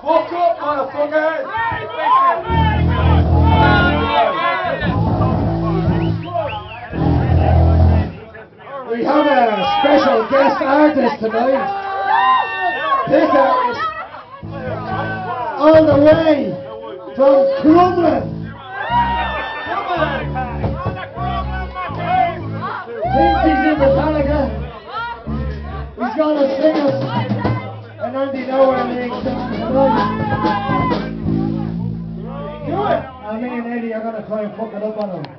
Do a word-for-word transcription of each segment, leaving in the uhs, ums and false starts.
Fuck up, motherfuckers! We have a special guest artist tonight. This artist, all the way from Crumlin. Thinks he's in Metallica. He's gonna sing us an Andy Nowhere League song tonight. Do it! I me and Eddie are gonna try and fuck it up on him.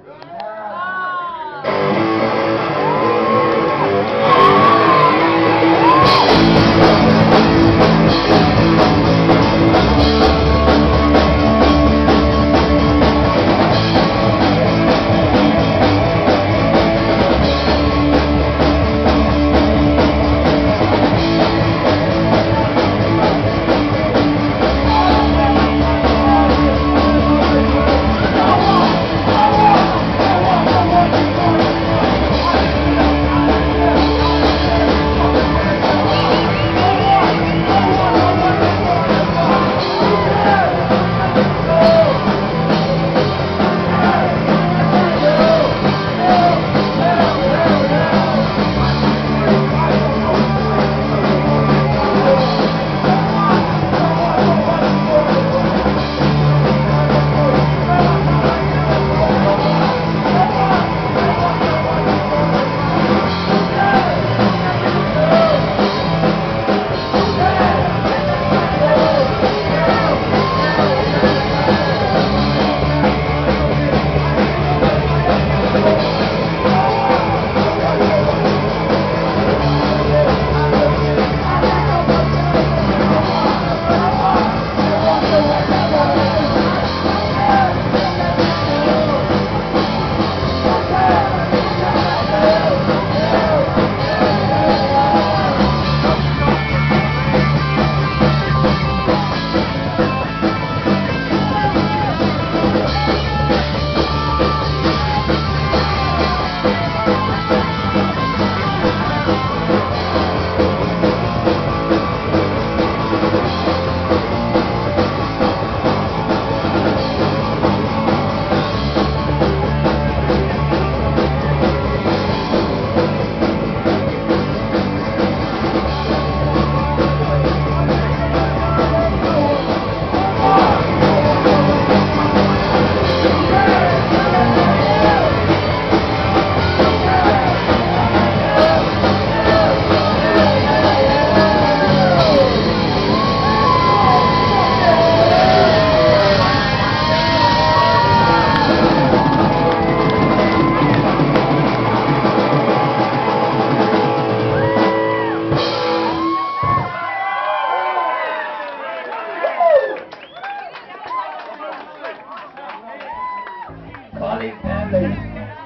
Collie family.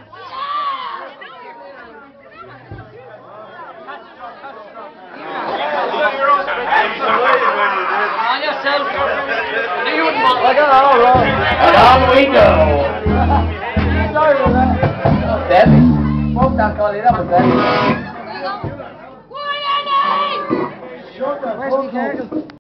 On yourself. You wouldn't want I got all wrong. And on we go. Sorry for that. Debbie. Smoke that collie, that was Debbie. Shut the fuck up.